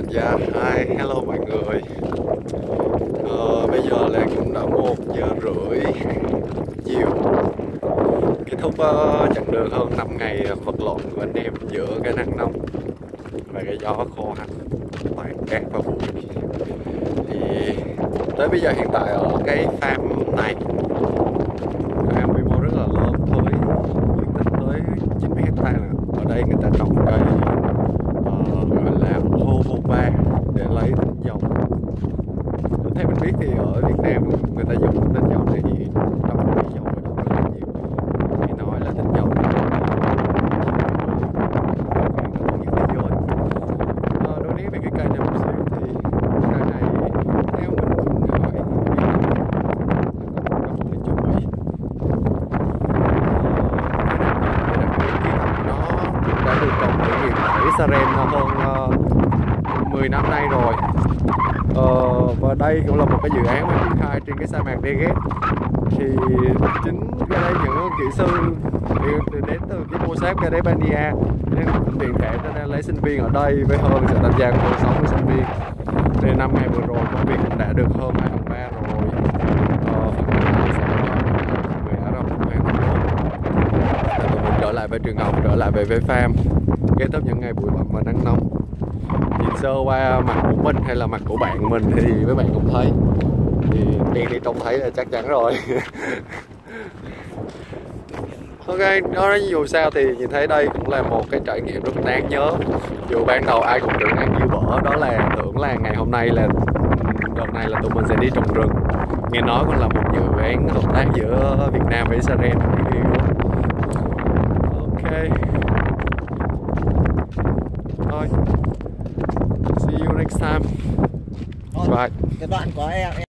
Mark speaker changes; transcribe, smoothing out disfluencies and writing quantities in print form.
Speaker 1: Dạ, hi, hello mọi người. Bây giờ là cũng đã 1 giờ rưỡi chiều. Kết thúc chặng đường hơn 5 ngày vật lộn của anh em giữa cái nắng nóng và cái gió khô hanh, toàn cát và bụi. Thì tới bây giờ hiện tại ở cái farm này, farm quy mô rất là lớn với diện tích tới 90 hectare. Ở đây người ta trồng cây gọi là Jojoba để lấy tinh dầu. Theo mình biết thì ở Việt Nam người ta dùng tinh dầu này trong cái dầu ở đâu rất là nhiều. Thì nói là tinh dầu này nhất thế giới. Đối lý về cái cây này một xíu thì cây này theo mình hỏi mình chuẩn bị nó đã được trồng thử nghiệm ở Israel hơn 10 năm nay rồi. Và đây cũng là một cái dự án mà triển khai trên cái sa mạc Negev. Thì chính cái đây những kỹ sư đến từ cái mô xếp cái đấy Bania nên tiện thể cho nên lấy sinh viên ở đây với hơn sự tham gia của 60 sinh viên. Nên năm ngày vừa rồi công việc cũng đã được hơn 2/3 rồi. Về Ả Rập tụi mình trở lại về trường học, trở lại về farm, kết thúc những ngày bụi bặm và nắng nóng. Nhìn sơ qua mặt của mình hay là mặt của bạn mình thì mấy bạn cũng thấy, thì đen đi trông thấy là chắc chắn rồi. Ok, đó dù sao thì nhìn thấy đây cũng là một cái trải nghiệm rất đáng nhớ. Dù ban đầu ai cũng tưởng ăn dư bở, đó là tưởng là ngày hôm nay là đợt này là tụi mình sẽ đi trồng rừng. Nghe nói cũng là một dự án hợp tác giữa Việt Nam và Israel. Ok, thôi, see you next time. Bye.
Speaker 2: Cái đoạn có em